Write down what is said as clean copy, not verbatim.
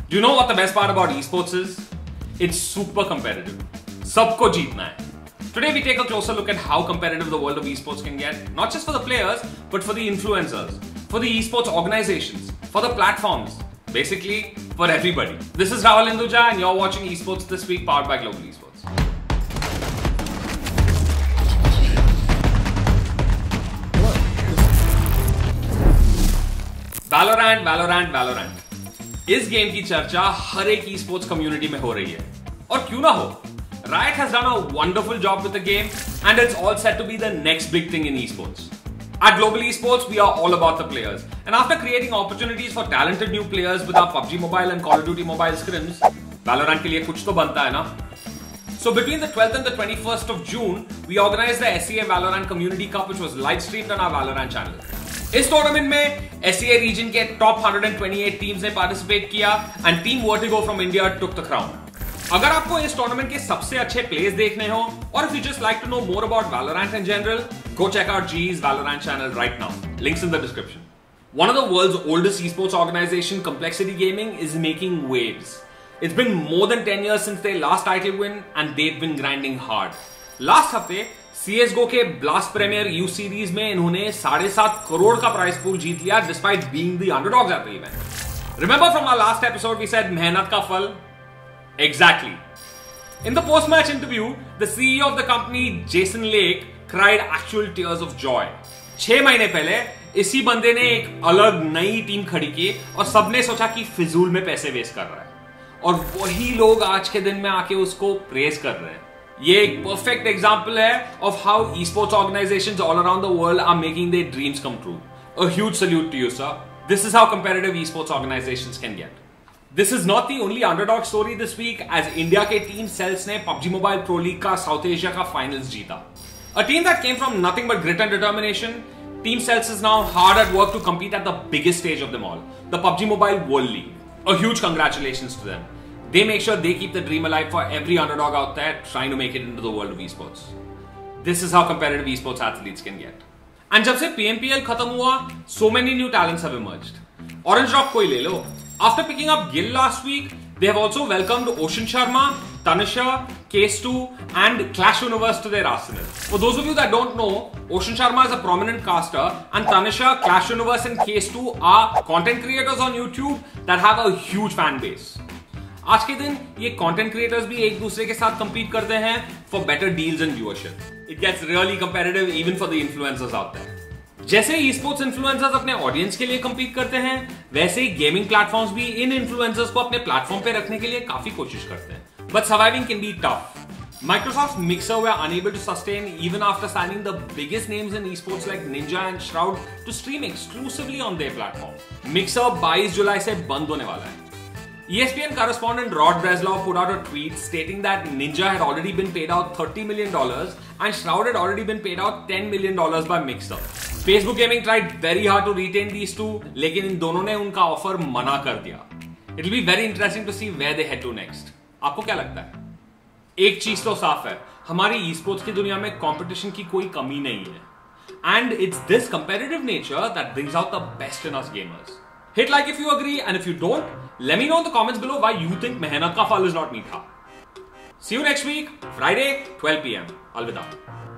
Do you know what the best part about esports is? It's super competitive. सबको जीतना है. Today we take a closer look at how competitive the world of esports can get, not just for the players, but for the influencers, for the esports organizations, for the platforms, basically for everybody. This is Rahul Hinduja and you're watching Esports This Week powered by Global Esports. Valorant. इस game की चर्चा हर एक esports community में हो रही है. और क्यों ना हो? Riot has done a wonderful job with the game and it's all set to be the next big thing in esports. At Global Esports, we are all about the players. And after creating opportunities for talented new players with our PUBG Mobile and Call of Duty Mobile scrims, Valorant के लिए कुछ तो बनता है ना? So between the 12th and the 21st of June, we organized the SEA Valorant Community Cup, which was live streamed on our Valorant channel. इस tournament में SEA region के टॉप 128 टीम्स ने पार्टिसिपेट किया and team Vertigo from India took the crown. अगर आपको इस tournament के सबसे अच्छे प्लेस देखने हो और if you just like to know more about Valorant in general, go check out GE's Valorant channel right now. Links in the description. One of the world's oldest esports organization, Complexity Gaming, is making waves. It's been more than 10 years since their last title win and they've been grinding hard. Last हफ्ते CSGO के blast premier यू series में इन्होंने 7.5 करोड़ का prize pool जीत लिया despite being the underdogs at the event. Remember from our last episode we said मेहनत का फल. Exactly. In the post match interview the CEO of the company Jason Lake cried actual tears of joy. 6 महीने पहले इसी बंदे ने एक अलग नई टीम खड़ी की और सबने सोचा कि फिजूल में पैसे वेस्ट कर रहा है और वही लोग आज के दिन में आके उसको प्रेज कर रहे हैं. ये एक परफेक्ट एग्जांपल है of how esports organizations all around the world are making their dreams come true. A huge salute to you, sir. This is how competitive esports organizations can get. This is not the only underdog story this week, as India के team Cells ने PUBG Mobile Pro League का South Asia का finals जीता. A team that came from nothing but grit and determination, Team Cells is now hard at work to compete at the biggest stage of them all, the PUBG Mobile World League. A huge congratulations to them. They make sure they keep the dream alive for every underdog out there trying to make it into the world of esports. This is how competitive esports athletes can get. And जब से PMPL खत्म हुआ, so many new talents have emerged. Orange Rock को ही ले लो. After picking up Gil last week, they have also welcomed Ocean Sharma, Tanisha, Case2, and Clash Universe to their arsenal. For those of you that don't know, Ocean Sharma is a prominent caster, and Tanisha, Clash Universe, and Case2 are content creators on YouTube that have a huge fan base. आज के दिन ये content creators भी एक दूसरे के साथ compete करते हैं for better deals and viewership. It gets really competitive even for the influencers out there. जैसे ई-स्पोर्ट्स इन्फ्लुएंसर्स अपने ऑडियंस के लिए कंपीट करते हैं, वैसे ही गेमिंग प्लेटफॉर्म्स भी इन इन्फ्लुएंसर्स को अपने प्लेटफॉर्म पे रखने के लिए काफी कोशिश करते हैं. But surviving can be tough. Microsoft Mixer were unable to sustain even after signing the biggest names in esports like Ninja and Shroud to stream exclusively on their platform. Mixer 22 जुलाई से बंद होने वाला है. ESPN correspondent Rod Breslau put out a tweet stating that Ninja had already been paid out $30 million and Shroud had already been paid out $10 million by Mixer. Facebook Gaming tried very hard to retain these two, लेकिन इन दोनों ने उनका offer मना कर दिया. It will be very interesting to see where they head to next. आपको क्या लगता है? एक चीज तो साफ है, हमारी esports की दुनिया में competition की कोई कमी नहीं है. And it's this competitive nature that brings out the best in us gamers. Hit like if you agree, and if you don't, let me know in the comments below why you think mehnat ka phal is not meetha. See you next week, Friday, 12 PM. Alvida.